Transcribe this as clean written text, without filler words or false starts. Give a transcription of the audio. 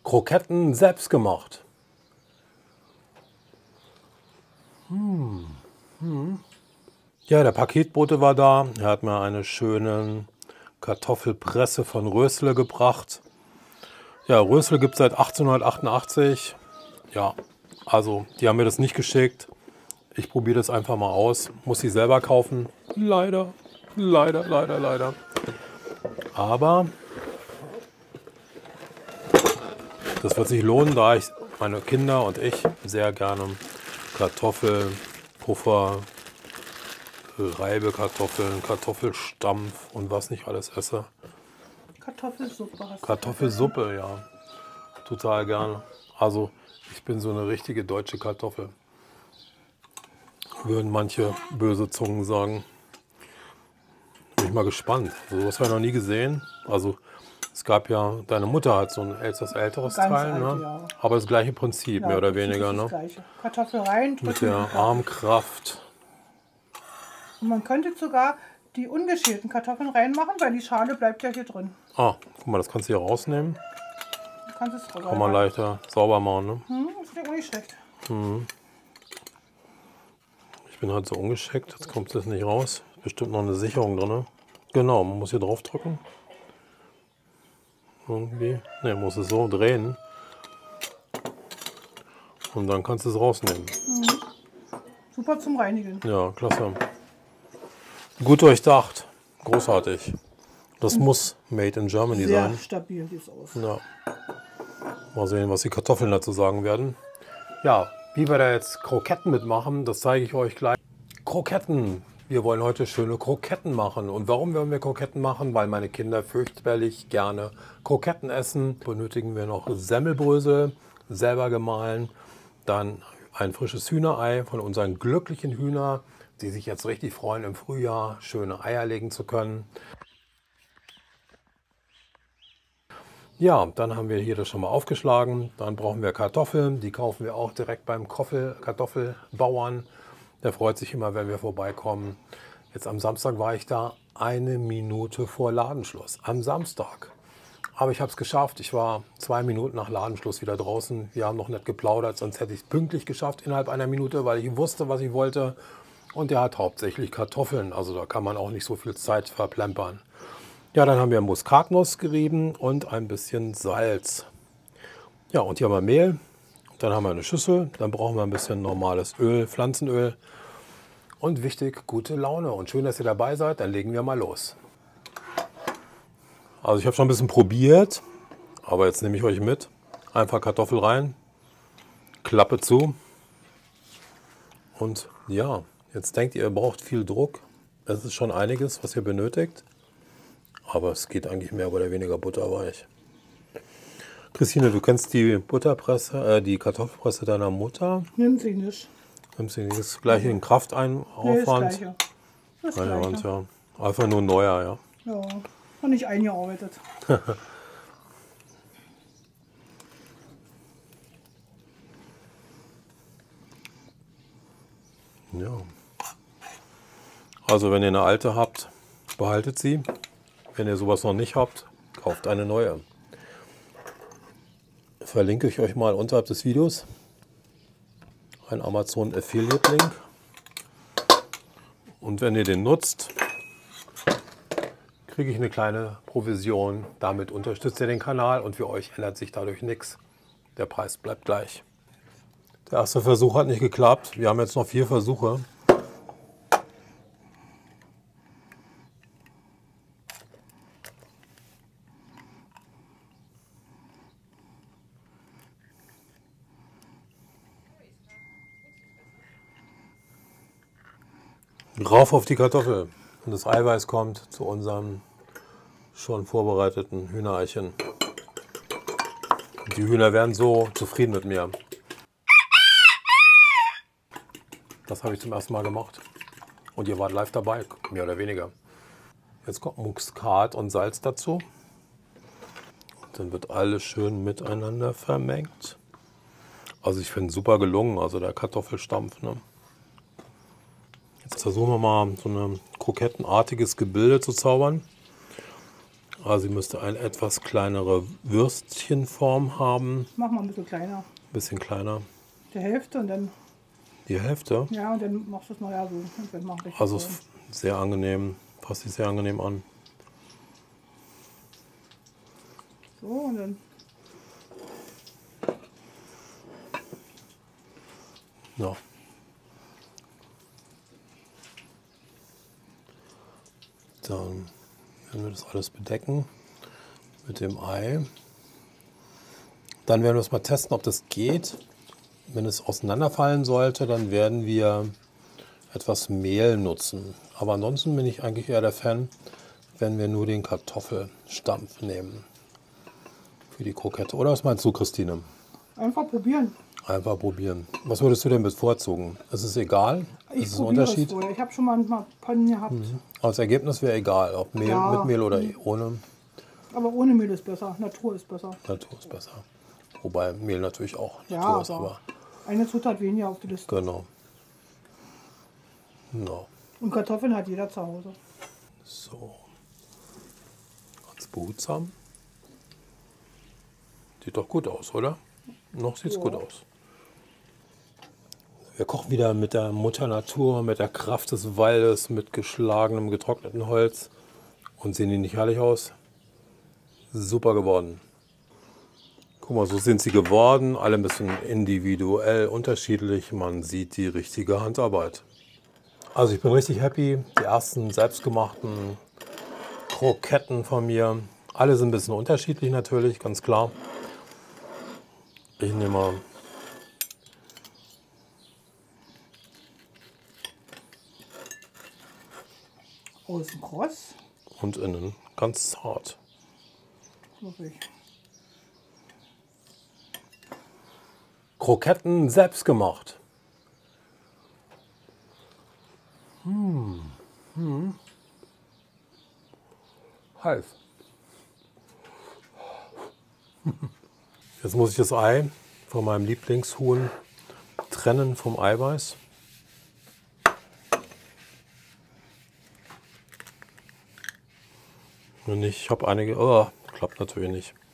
Kroketten selbst gemacht. Ja, der Paketbote war da. Er hat mir eine schöne Kartoffelpresse von Rösle gebracht. Ja, Rösle gibt es seit 1888. Ja, also die haben mir das nicht geschickt. Ich probiere das einfach mal aus. Muss sie selber kaufen. Leider, leider, leider, leider. Aber das wird sich lohnen, da ich meine Kinder und ich sehr gerne Kartoffelpuffer, Reibekartoffeln, Kartoffelstampf und was nicht alles esse. Kartoffelsuppe hast du. Kartoffelsuppe, ja. Total gerne. Also ich bin so eine richtige deutsche Kartoffel. Würden manche böse Zungen sagen. Bin ich mal gespannt. So was habe ich noch nie gesehen. Also es gab ja, deine Mutter hat so ein etwas älteres Ganz Teil, alt, ne? ja. Aber das gleiche Prinzip, mehr oder weniger, Das ne? Gleiche. Kartoffel rein, Mit drücken der Armkraft. und man könnte sogar die ungeschälten Kartoffeln reinmachen, weil die Schale bleibt ja hier drin. Ah, guck mal, das kannst du hier rausnehmen. Du kannst es drüber Kann man leichter sauber machen, ne? Das ist ja auch nicht schlecht. Ich bin halt so ungeschickt, jetzt kommt das nicht raus. Bestimmt noch eine Sicherung drin, ne? Genau, man muss hier drauf drücken. Irgendwie. Ne, muss es so drehen. Und dann kannst du es rausnehmen. Super zum Reinigen. Ja, klasse. Gut durchdacht. Großartig. Das muss Made in Germany Sehr sein. stabil sieht es aus. Ja. Mal sehen, was die Kartoffeln dazu sagen werden. Ja, wie wir da jetzt Kroketten mitmachen, das zeige ich euch gleich. Kroketten. Wir wollen heute schöne Kroketten machen. Und warum wollen wir Kroketten machen? Weil meine Kinder fürchterlich gerne Kroketten essen. Benötigen wir noch Semmelbrösel, selber gemahlen. Dann ein frisches Hühnerei von unseren glücklichen Hühner, die sich jetzt richtig freuen, im Frühjahr schöne Eier legen zu können. Ja, dann haben wir hier das schon mal aufgeschlagen. Dann brauchen wir Kartoffeln. Die kaufen wir auch direkt beim Kartoffelbauern. Der freut sich immer, wenn wir vorbeikommen. Jetzt am Samstag war ich da 1 Minute vor Ladenschluss. Am Samstag. Aber ich habe es geschafft. Ich war 2 Minuten nach Ladenschluss wieder draußen. Wir haben noch nicht geplaudert, sonst hätte ich es pünktlich geschafft innerhalb einer Minute, weil ich wusste, was ich wollte. Und der hat hauptsächlich Kartoffeln. Also da kann man auch nicht so viel Zeit verplempern. Ja, dann haben wir Muskatnuss gerieben und ein bisschen Salz. Ja, und hier haben wir Mehl. Dann haben wir eine Schüssel. Dann brauchen wir ein bisschen normales Öl, Pflanzenöl. Und wichtig, gute Laune. Und schön, dass ihr dabei seid. Dann legen wir mal los. Also ich habe schon ein bisschen probiert. Aber jetzt nehme ich euch mit. Einfach Kartoffel rein. Klappe zu. Und ja, jetzt denkt ihr, ihr braucht viel Druck. Es ist schon einiges, was ihr benötigt. Aber es geht eigentlich mehr oder weniger butterweich. Christine, du kennst die Butterpresse, die Kartoffelpresse deiner Mutter. Nimm sie nicht. Nimmst du das gleiche in Kraftaufwand? Nee, das Gleiche. Das Einwand, Gleiche. ja. Einfach nur neuer, ja. Ja, noch nicht eingearbeitet. Ja. Also wenn ihr eine alte habt, behaltet sie. Wenn ihr sowas noch nicht habt, kauft eine neue. Verlinke ich euch mal unterhalb des Videos. Ein Amazon Affiliate Link. Und wenn ihr den nutzt, kriege ich eine kleine Provision. Damit unterstützt ihr den Kanal und für euch ändert sich dadurch nichts. Der Preis bleibt gleich. Der erste Versuch hat nicht geklappt. Wir haben jetzt noch 4 Versuche. Rauf auf die Kartoffel. Und das Eiweiß kommt zu unserem schon vorbereiteten Hühnereichen. Die Hühner werden so zufrieden mit mir. Das habe ich zum ersten Mal gemacht. Und ihr wart live dabei, mehr oder weniger. Jetzt kommt Muskat und Salz dazu. Und dann wird alles schön miteinander vermengt. Also ich finde es super gelungen, also der Kartoffelstampf. Ne? Jetzt versuchen wir mal so ein krokettenartiges Gebilde zu zaubern. Also sie müsste eine etwas kleinere Würstchenform haben. Mach mal ein bisschen kleiner. Ein bisschen kleiner. Die Hälfte und dann, Die Hälfte. ja, und dann machst du es nachher so. Und dann mach ich Also so. ist sehr angenehm. Passt sich sehr angenehm an. So, und dann Ja. Dann werden wir das alles bedecken mit dem Ei. Dann werden wir es mal testen, ob das geht. Wenn es auseinanderfallen sollte, dann werden wir etwas Mehl nutzen. Aber ansonsten bin ich eigentlich eher der Fan, wenn wir nur den Kartoffelstampf nehmen für die Krokette. Oder was meinst du, Christine? einfach probieren. Einfach probieren. Was würdest du denn bevorzugen? Ist es egal? Ich Ist es ein probiere es Unterschied? vorher. Ich habe schon mal ein paar Pannen gehabt. Aber das Ergebnis wäre egal, ob Mehl, Ja. mit Mehl oder ohne. Aber ohne Mehl ist besser. Natur ist besser. Natur ist besser. Wobei Mehl natürlich auch Ja, Natur ist, aber aber eine Zutat weniger auf die Liste. genau. No. Und Kartoffeln hat jeder zu Hause. So. Ganz behutsam. Sieht doch gut aus, oder? Noch sieht es Ja. gut aus. Wir kochen wieder mit der Mutter Natur, mit der Kraft des Waldes, mit geschlagenem, getrocknetem Holz. Und sehen die nicht herrlich aus? Super geworden. Guck mal, so sind sie geworden. Alle ein bisschen individuell unterschiedlich. Man sieht die richtige Handarbeit. Also ich bin richtig happy. Die ersten selbstgemachten Kroketten von mir. Alle sind ein bisschen unterschiedlich natürlich, ganz klar. Ich nehme mal Außen kross. und innen ganz zart. Wirklich. Kroketten selbst gemacht. Heiß. Jetzt muss ich das Ei von meinem Lieblingshuhn trennen vom Eiweiß. Und ich habe einige, oh, klappt natürlich nicht.